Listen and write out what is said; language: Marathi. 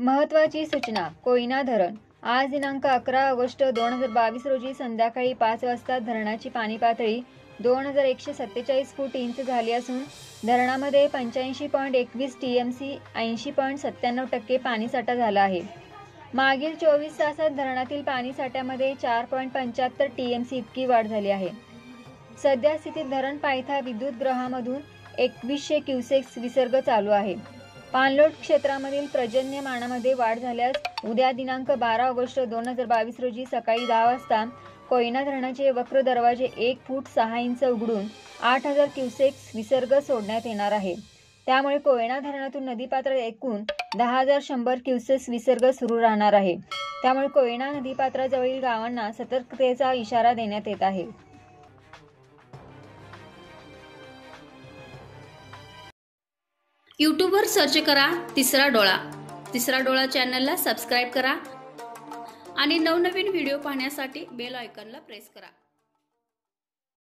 महत्त्वाची सूचना. कोयना धरण. आज दिनांक 11 ऑगस्ट 2022 रोजी संध्याकाळी 5 वाजता धरणाची पाणी पातळी 2147 फूट इंच झाली असून धरणामध्ये 85.21 TMC 80.97% पाणीसाठा झाला आहे. मागील 24 तासात धरणातील पाणीसाठ्यामध्ये 4.75 TMC इतकी वाढ झाली आहे. सध्या स्थितीत धरण पायथा विद्युत गृहामधून 2100 क्युसेक्स विसर्ग चालू आहे. पाणलोट क्षेत्रामधील पर्जन्यमानामध्ये वाढ झाल्यास उद्या दिनांक 12 ऑगस्ट 2022 रोजी सकाळी 10 वाजता कोयना धरणाचे वक्र दरवाजे 1 फूट 6 इंच उघडून 8000 क्युसेक्स विसर्ग सोडण्यात येणार आहे. त्यामुळे कोयना धरणातून नदीपात्रात एकूण 10,100 क्युसेक्स विसर्ग सुरू राहणार आहे. त्यामुळे कोयना नदीपात्राजवळील गावांना सतर्कतेचा इशारा देण्यात येत आहे. यूट्यूबवर सर्च करा तिसरा डोळा. तिसरा डोळा चॅनलला सबस्क्राईब करा आणि नवनवीन व्हिडिओ पाहण्यासाठी बेल आयकॉनला प्रेस करा.